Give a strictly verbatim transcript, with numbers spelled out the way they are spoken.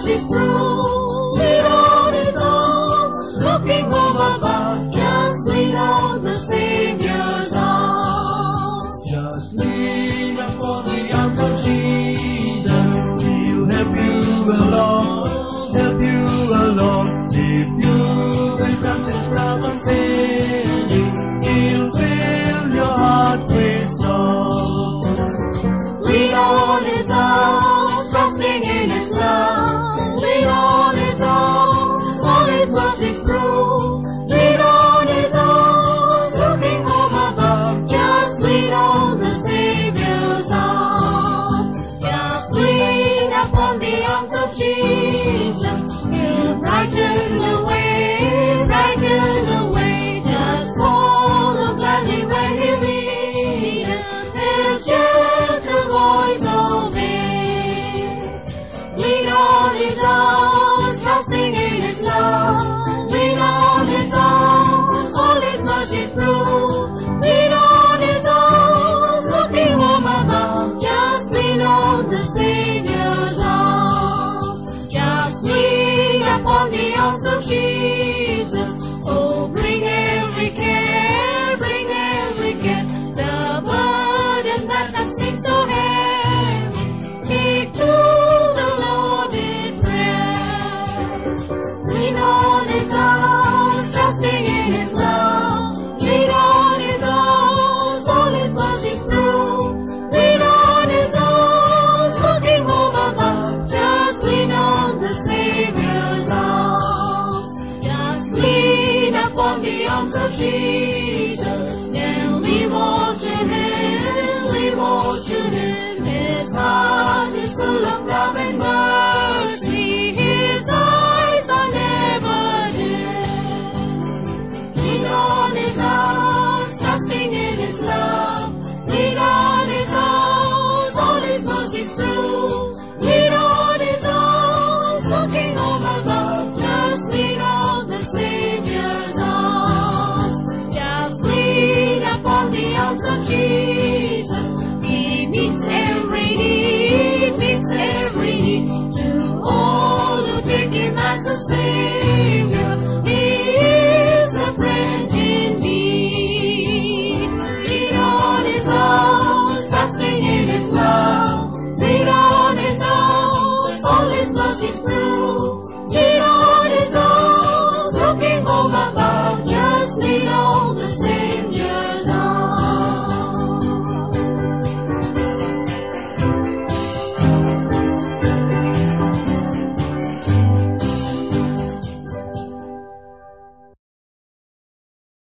mercies through. Lean on His arms, looking from above. Just lean on the Savior's arms. Just lean upon the arms of Jesus. He'll help you along, help you along. If you can trust His love unfailing, He'll fill your heart with song. Lean on His arms, trusting in His love. Lean on His arms, all His mercies through. Lean on His arms, looking from above. Just lean on the Savior's arms. Just lean upon the arms of Jesus. He'll brighten the way, brighten the way. Just follow gladly where He leadeth. His gentle voice obey. Lean on His arms, trusting in His love. Lean on His arms, all His mercies through. Lean on His arms, looking from above. Just lean on the Savior.